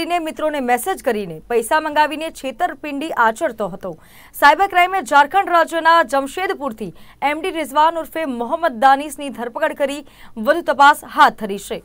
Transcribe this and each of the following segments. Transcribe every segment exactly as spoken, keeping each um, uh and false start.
કરીને મિત્રોને મેસેજ કરીને પૈસા મંગાવીને છેતરપિંડી આચરતો હતો। સાયબર ક્રાઇમે ઝારખંડ રાજ્યના જમશેદપુરથી એમડી રિઝવાન ઉર્ફે મોહમ્મદ દાનિશની ધરપકડ કરી વધુ તપાસ હાથ ધરી છે।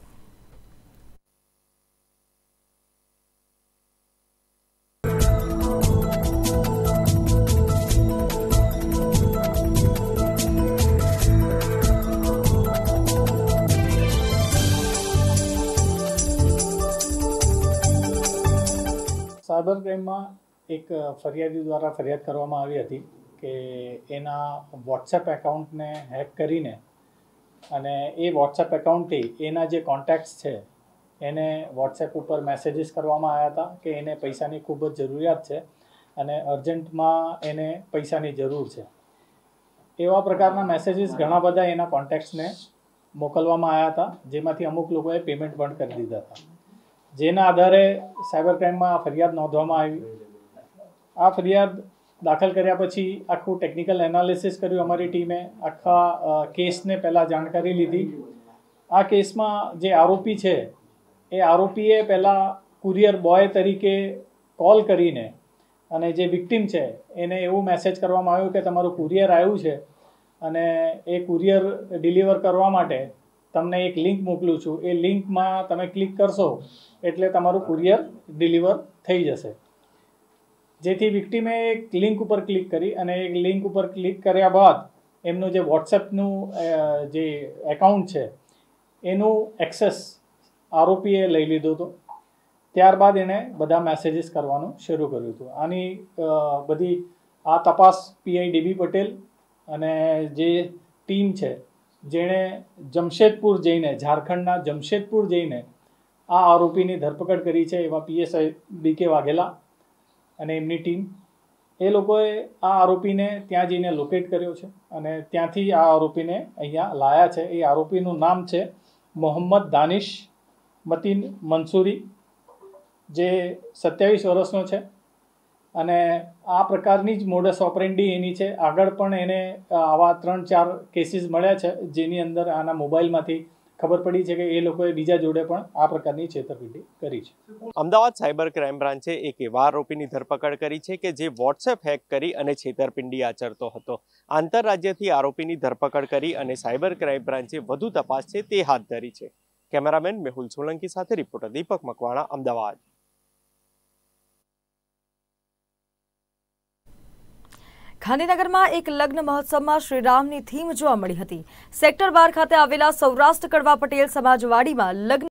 साइबर क्राइम में एक फरियादी द्वारा फरियाद करवामां आवी हती के एना वॉट्सएप एकाउंट ने हैक करीने अने ए वॉट्सएप एकाउंट थी एना जे कॉन्टेक्ट्स छे एने वॉट्सएप पर मैसेजेस करवामां आव्या हता के एने पैसानी खूब ज जरूरियात छे अने अर्जंट में एने पैसानी जरूर छे। एवा प्रकारना मैसेजेस घणा बधा एना कॉन्टेक्ट्स ने मोकलवामां आव्या हता, जेमांथी अमुक लोकोए पेमेंट पण करी दीधा हता। जेना आधारे साइबर क्राइम में फरियाद नोंधवामां आवी। आ फरियाद दाखल कर्या पछी आखुं टेक्निकल एनालिसिस कर्युं अमारी टीमे, आखा केस ने पहला जानकारी लीधी। आ केस में जे आरोपी छे ए आरोपीए पहला कुरियर बॉय तरीके कॉल करीने अने जे विक्टिम छे एने एवुं मैसेज करवामां आव्युं के तमारुं कुरियर आव्युं छे अने ए कुरियर डिलीवर करवा माटे तमने एक लिंक मोकलूं छुं, ए लिंक में तमे क्लिक करशो एटले तमारुं कुरियर डिलीवर थई जशे। जेथी विक्टिमे एक लिंक पर क्लिक करी अने एक लिंक पर क्लिक कर्या बाद एमनुं जे वॉट्सएपनुं जे एकाउंट छे एनुं एक्सेस आरोपीए लई लीधो हतो। त्यारबाद एणे बधा मैसेजेस करवानुं शरू कर्युं हतुं। आनी बधी आ तपास पीआई डीबी पटेल अने जे टीम छे जेणे जमशेदपुर जईने झारखंडना जमशेदपुर जईने आ आरोपीनी धरपकड़ करी छे एवा पीएसआई बी के वाघेला अने एमनी टीम ए लोकोए आ आरोपीने त्यां जईने लोकेट कर्यो छे अने त्यांथी आ आरोपीने अहींया लाया छे। ए आरोपीनुं नाम छे मोहम्मद दानिश मतीन मंसूरी, जे सत्यावीस वर्षनो छे अने आ प्रकारनी ज मोडस ऑपरेंडी एनी छे। आगळ पण एने आवा त्रण चार केसीस मळ्या छे जेनी अंदर आना मोबाइलमांथी खबर पड़ी है कि ए लोकोए बीजा जोड़े पण आ प्रकारनी छेतरपिंडी करी छे। अमदावाद साइबर क्राइम ब्रांचे एक एवा आरोपीनी धरपकड़ करी छे के जे वॉट्सएप हैक करी अने छेतरपिंडी आचरतो हतो। आंतरराज्यथी आरोपीनी धरपकड़ करी अने साइबर क्राइम ब्रांचे वधु तपास छे ते हाथ धरी छे। कैमरामेन मेहुल सोलंकी साथे रिपोर्टर दीपक मकवाणा, अमदावाद। ગાંધીનગરમાં એક લગ્ન મહોત્સવમાં શ્રીરામની થીમ જોવા મળી હતી। સેક્ટર બાર ખાતે આવેલા સૌરાષ્ટ્ર કડવા પટેલ સમાજવાડીમાં લગ્ન